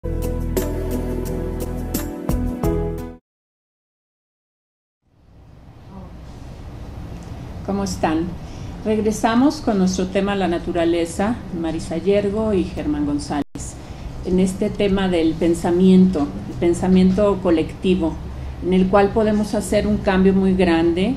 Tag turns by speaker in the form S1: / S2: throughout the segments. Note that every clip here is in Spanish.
S1: ¿Cómo están? Regresamos con nuestro tema La naturaleza, Marisa Yergo y Germán González, en este tema del pensamiento, el pensamiento colectivo, en el cual podemos hacer un cambio muy grande,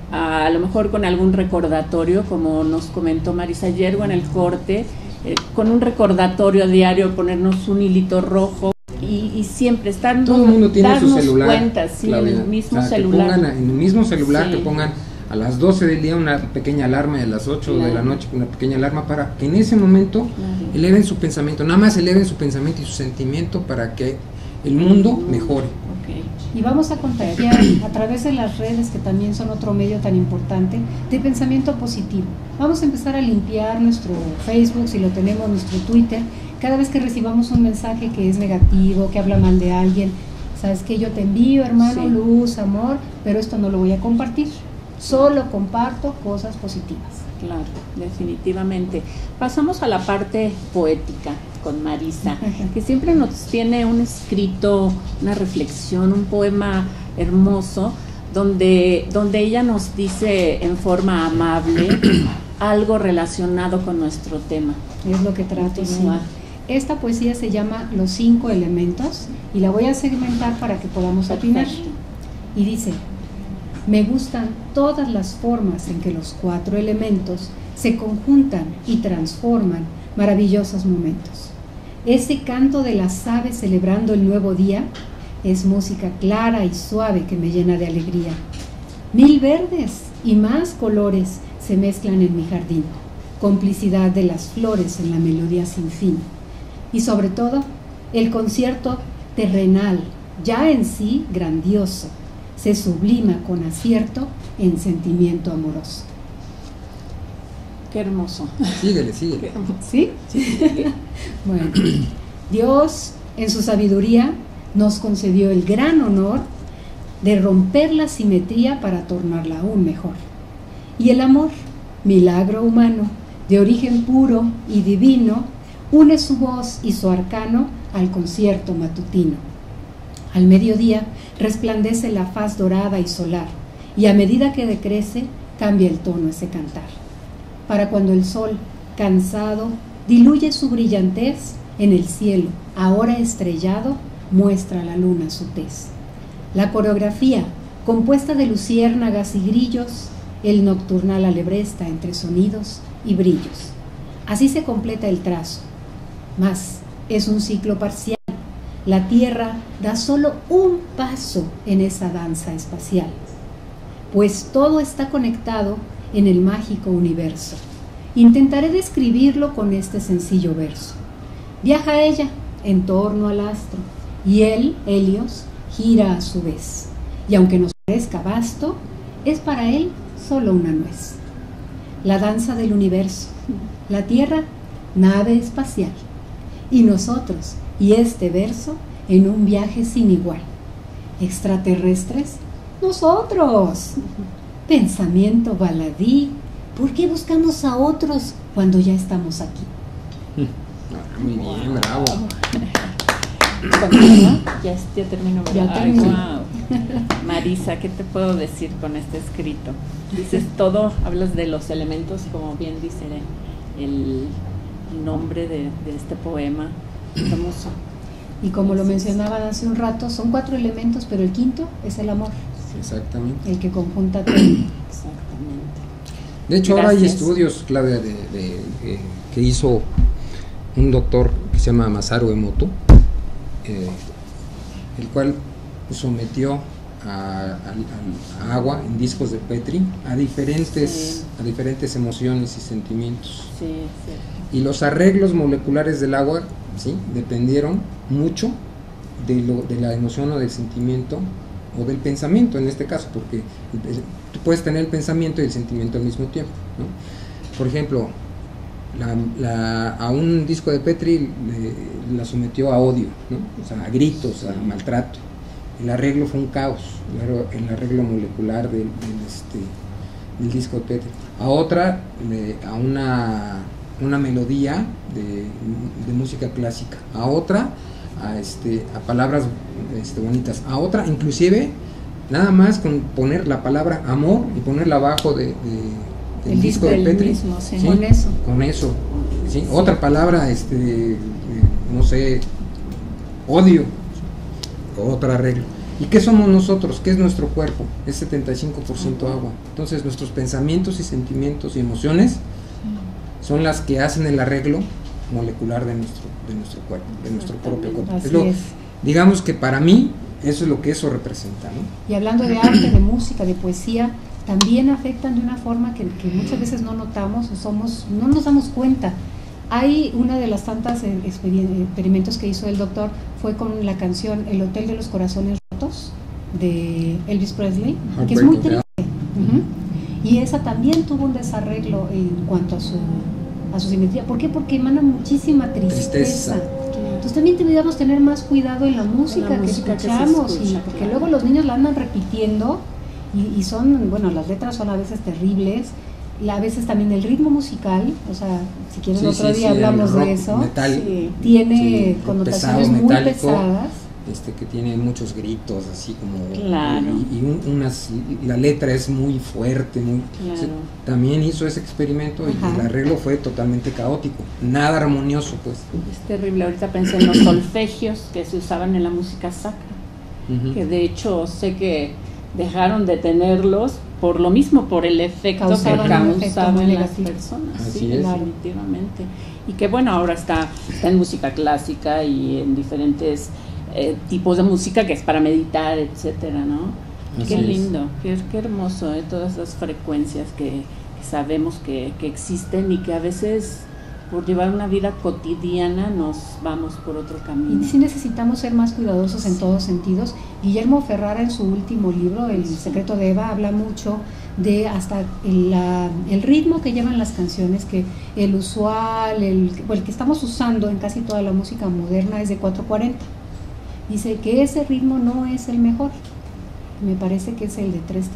S1: a lo mejor con algún recordatorio, como nos comentó Marisa Yergo en el corte, con un recordatorio diario, ponernos un hilito rojo y siempre estar,
S2: todo el mundo tiene su celular,
S1: cuenta, sí,
S2: Claudia,
S1: en el mismo
S2: o sea,
S1: celular.
S2: que pongan en el mismo celular,
S1: Sí.
S2: que pongan a las 12 del día una pequeña alarma y a las 8 de la noche una pequeña alarma, para que en ese momento eleven su pensamiento, nada más eleven su pensamiento y su sentimiento para que el mundo mejore.
S3: Okay. Y vamos a contagiar a través de las redes, que también son otro medio tan importante, de pensamiento positivo. Vamos a empezar a limpiar nuestro Facebook, si lo tenemos, nuestro Twitter. Cada vez que recibamos un mensaje que es negativo, que habla mal de alguien, sabes que yo te envío, hermano, luz, amor, pero esto no lo voy a compartir. Solo comparto cosas positivas.
S1: Claro, definitivamente. Pasamos a la parte poética con Marisa, que siempre nos tiene un escrito, una reflexión, un poema hermoso, donde ella nos dice en forma amable algo relacionado con nuestro tema.
S3: Es lo que trato, sí. Esta poesía se llama Los 5 elementos y la voy a segmentar para que podamos opinar. Y dice: me gustan todas las formas en que los 4 elementos se conjuntan y transforman maravillosos momentos. Ese canto de las aves celebrando el nuevo día es música clara y suave que me llena de alegría. 1000 verdes y más colores se mezclan en mi jardín, complicidad de las flores en la melodía sin fin. Y sobre todo, el concierto terrenal, ya en sí grandioso, se sublima con acierto en sentimiento amoroso.
S1: Qué hermoso.
S2: Síguele.
S3: ¿Sí? Bueno, Dios, en su sabiduría, nos concedió el gran honor de romper la simetría para tornarla aún mejor. Y el amor, milagro humano, de origen puro y divino, une su voz y su arcano al concierto matutino. Al mediodía resplandece la faz dorada y solar, y a medida que decrece, cambia el tono ese cantar. Para cuando el sol, cansado, diluye su brillantez, en el cielo, ahora estrellado, muestra la luna su tez. La coreografía, compuesta de luciérnagas y grillos, el nocturnal alebresta entre sonidos y brillos. Así se completa el trazo, mas es un ciclo parcial. La Tierra da solo un paso en esa danza espacial, pues todo está conectado en el mágico universo. Intentaré describirlo con este sencillo verso. Viaja ella en torno al astro, y él, Helios, gira a su vez. Y aunque nos parezca vasto, es para él solo una nuez. La danza del universo, la Tierra, nave espacial, y nosotros, y este verso, en un viaje sin igual. Extraterrestres, nosotros. Pensamiento baladí, ¿por qué buscamos a otros cuando ya estamos aquí?
S2: Muy bien, bravo.
S1: Ya termino.
S3: Ya termino.
S1: Wow. Marisa, ¿qué te puedo decir con este escrito? Dices todo, hablas de los elementos, como bien dice el nombre de este poema. Hermoso.
S3: Y como lo mencionaba hace un rato, son 4 elementos, pero el quinto es el amor.
S2: Exactamente.
S3: El que conjunta todo.
S1: Exactamente.
S2: De hecho, ahora hay estudios, Claudia, que hizo un doctor que se llama Masaru Emoto, el cual sometió a agua en discos de Petri a diferentes emociones y sentimientos.
S1: Sí.
S2: Y los arreglos moleculares del agua, ¿sí?, dependieron mucho de la emoción o del sentimiento o del pensamiento en este caso, porque tú puedes tener el pensamiento y el sentimiento al mismo tiempo, ¿no? Por ejemplo, a un disco de Petri la sometió a odio, ¿no? O sea, a gritos, a maltrato. El arreglo fue un caos, el arreglo molecular del disco de Petri. A otra, a una melodía de música clásica. A otra, a palabras bonitas. A otra, inclusive, nada más con poner la palabra amor y ponerla abajo del disco de Petri.
S1: Mismo, sí.
S2: ¿Sí? Con eso. ¿Sí? Otra palabra, no sé, odio, otro arreglo. ¿Y qué somos nosotros? ¿Qué es nuestro cuerpo? Es 75% agua. Entonces nuestros pensamientos y sentimientos y emociones son las que hacen el arreglo molecular de nuestro cuerpo, de nuestro propio cuerpo. Digamos que para mí eso es lo que eso representa, ¿no?
S3: Y hablando de arte, de música, de poesía, también afectan de una forma que muchas veces no notamos o no nos damos cuenta. Hay una de las tantas experimentos que hizo el doctor fue con la canción El Hotel de los Corazones Rotos de Elvis Presley, que es muy triste. Y esa también tuvo un desarreglo en cuanto a su simetría. ¿Por qué? Porque emana muchísima tristeza. Entonces también deberíamos tener más cuidado en la música que escuchamos, porque luego los niños la andan repitiendo y son, bueno, las letras son a veces terribles. A veces también el ritmo musical, o sea, si quieren otro día hablamos de eso, tiene connotaciones muy pesadas.
S2: Que tiene muchos gritos, así como...
S1: Claro.
S2: La letra es muy fuerte, también hizo ese experimento y el arreglo fue totalmente caótico, nada armonioso, pues.
S1: Es terrible. Ahorita pensé en los solfegios que se usaban en la música sacra, que de hecho sé que dejaron de tenerlos por lo mismo, por el efecto que causaban en las personas.
S2: Así
S1: sí,
S2: es.
S1: Definitivamente. Y que bueno, ahora está en música clásica y en diferentes tipos de música que es para meditar, etcétera, ¿no? Qué lindo, qué hermoso, todas esas frecuencias que sabemos que existen y que a veces por llevar una vida cotidiana nos vamos por otro camino.
S3: Y sí necesitamos ser más cuidadosos en todos sentidos. Guillermo Ferrara en su último libro, El secreto de Eva, habla mucho de hasta el ritmo que llevan las canciones, que el usual, el que estamos usando en casi toda la música moderna es de 4/40. Dice que ese ritmo no es el mejor. Me parece que es el de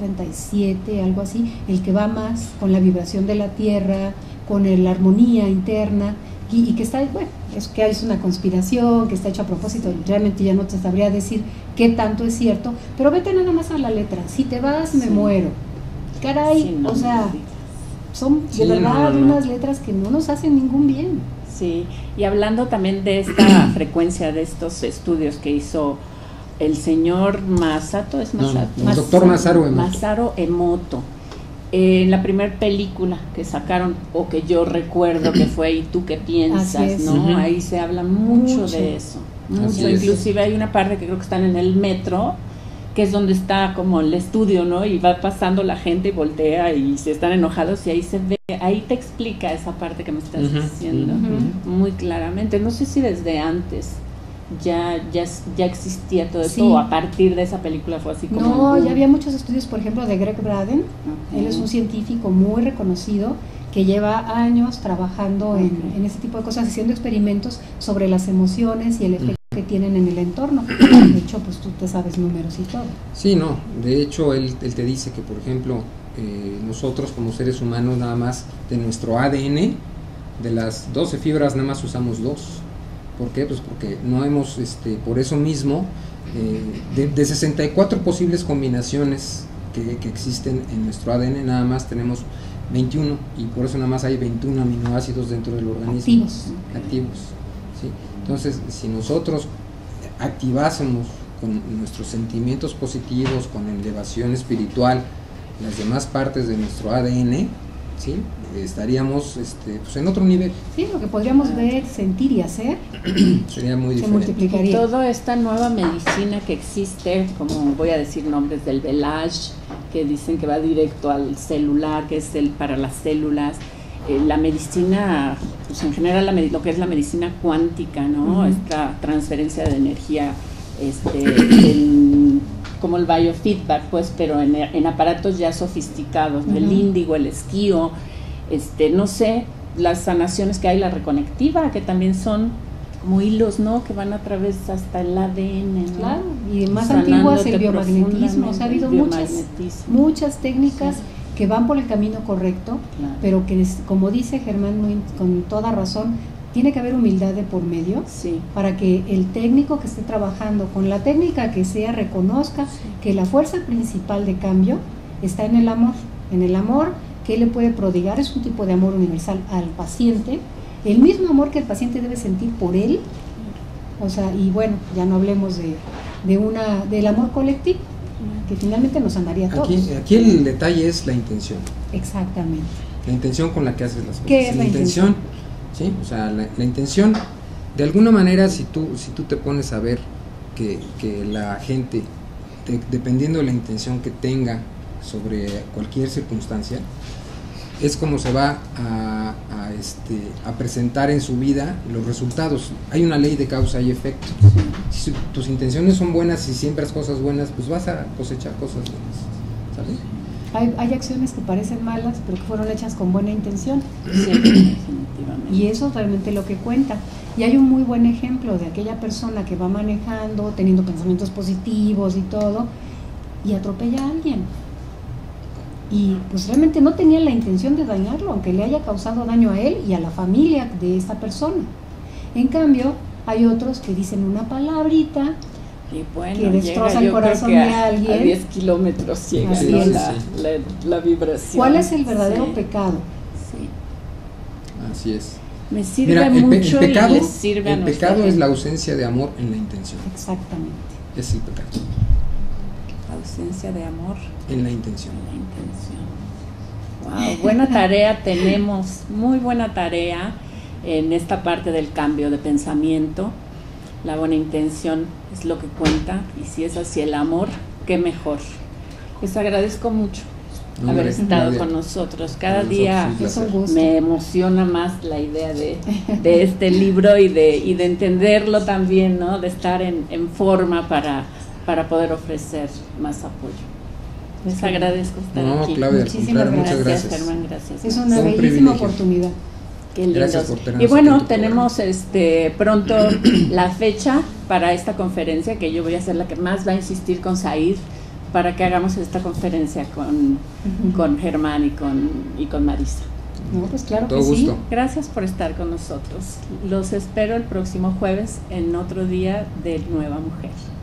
S3: 3/37, algo así, el que va más con la vibración de la tierra, con la armonía interna, y que está, bueno, es que es una conspiración, que está hecho a propósito. Realmente ya no te sabría decir qué tanto es cierto, pero vete nada más a la letra. Si te vas, me muero. Caray, sí, no, o sea, son de verdad unas letras que no nos hacen ningún bien.
S1: Sí, y hablando también de esta frecuencia, de estos estudios que hizo el señor Masato, ¿es Masato?
S2: El doctor Masaru
S1: Emoto. En la primera película que sacaron, o que yo recuerdo que fue ¿Y tú qué piensas? ¿No? Ahí se habla mucho de eso. Mucho. Inclusive hay una parte que creo que están en el metro, que es donde está como el estudio, ¿no? Y va pasando la gente y voltea y se están enojados y ahí se ve, ahí te explica esa parte que me estás diciendo muy claramente. No sé si desde antes ya existía todo esto, o a partir de esa película fue así como...
S3: No, ya había muchos estudios, por ejemplo, de Greg Braden. Él es un científico muy reconocido que lleva años trabajando en ese tipo de cosas, haciendo experimentos sobre las emociones y el efecto que tienen en el entorno. De hecho, pues tú te sabes números y todo.
S2: Sí, no, de hecho él te dice que, por ejemplo, nosotros como seres humanos nada más de nuestro ADN, de las 12 fibras nada más usamos 2. ¿Por qué? Pues porque no hemos, por eso mismo, de 64 posibles combinaciones que existen en nuestro ADN, nada más tenemos 21, y por eso nada más hay 21 aminoácidos dentro del organismo. Activos. ¿Sí? Entonces, si nosotros activásemos con nuestros sentimientos positivos, con elevación espiritual, las demás partes de nuestro ADN, ¿sí? Estaríamos pues en otro nivel.
S3: Sí, lo que podríamos ver, sentir y hacer
S2: sería muy diferente.
S3: Se multiplicaría.
S1: Y toda esta nueva medicina que existe, como voy a decir nombres del Velage, que dicen que va directo al celular, que es para las células, la medicina, pues en general lo que es la medicina cuántica, ¿no? Esta transferencia de energía, como el biofeedback, pues, pero en aparatos ya sofisticados, el índigo, el esquío, no sé, las sanaciones que hay, la reconectiva, que también son como hilos, ¿no? Que van a través hasta el ADN, ¿no?
S3: Claro, y más antiguas el biomagnetismo, o sea, ha habido muchas técnicas que van por el camino correcto, pero que, como dice Germán con toda razón, tiene que haber humildad de por medio,
S1: Sí.
S3: para que el técnico que esté trabajando con la técnica que sea reconozca que la fuerza principal de cambio está en el amor que él le puede prodigar, es un tipo de amor universal al paciente, el mismo amor que el paciente debe sentir por él, o sea, y bueno, ya no hablemos del amor colectivo, que finalmente nos andaría a todos.
S2: Aquí el detalle es la intención.
S3: Exactamente.
S2: La intención con la que haces las cosas.
S3: ¿Qué es la intención?
S2: ¿Sí? O sea, la intención, de alguna manera, si tú te pones a ver que la gente, dependiendo de la intención que tenga sobre cualquier circunstancia, es como se va a presentar en su vida los resultados. Hay una ley de causa y efecto. Si tus intenciones son buenas y siembras cosas buenas, pues vas a cosechar cosas buenas, ¿sabes?
S3: Hay acciones que parecen malas, pero que fueron hechas con buena intención.
S1: Sí, definitivamente.
S3: Y eso es realmente lo que cuenta. Y hay un muy buen ejemplo de aquella persona que va manejando, teniendo pensamientos positivos y todo, y atropella a alguien. Y pues realmente no tenía la intención de dañarlo, aunque le haya causado daño a él y a la familia de esta persona. En cambio, hay otros que dicen una palabrita
S1: Y bueno,
S3: que destroza
S1: llega,
S3: el corazón de alguien.
S1: A 10 kilómetros llega,
S3: Así
S1: ¿no?
S3: es.
S1: La vibración.
S3: ¿Cuál es el verdadero
S1: Sí,
S3: pecado?
S1: sí.
S2: Así es.
S1: Me sirve
S2: Mira,
S1: mucho
S2: el pecado,
S1: y les sirve a
S2: el
S1: nuestra
S2: pecado es
S1: gente.
S2: la ausencia de amor en la intención.
S3: Exactamente.
S2: Es el pecado,
S1: Ausencia de amor
S2: en la intención.
S1: en la intención. Wow, buena tarea tenemos, muy buena tarea en esta parte del cambio de pensamiento. La buena intención es lo que cuenta, y si es así el amor, qué mejor. Les agradezco mucho
S2: No,
S1: haber
S2: hombre,
S1: estado
S2: Claudia.
S1: con nosotros. Cada
S2: Para
S1: día
S2: nosotros
S3: Es un gusto.
S1: me emociona más la idea de este libro y de entenderlo también, ¿no? De estar en forma para poder ofrecer más apoyo. Les agradezco estar
S2: No,
S1: aquí.
S2: Claudia, al
S3: Muchísimas
S2: contrario, muchas
S1: Gracias,
S2: gracias.
S1: Germán, gracias.
S3: Es
S1: Max.
S3: una
S2: Fue un
S3: bellísima
S2: privilegio.
S3: oportunidad.
S1: Qué lindos.
S2: Gracias por tenernos
S1: Y bueno,
S2: aquí en tu
S1: tenemos pronto la fecha para esta conferencia, que yo voy a ser la que más va a insistir con Said para que hagamos esta conferencia con Germán y con Marisa.
S3: No, pues claro
S2: Todo
S3: que
S2: gusto.
S3: sí.
S1: Gracias por estar con nosotros. Los espero el próximo jueves en otro día de Nueva Mujer.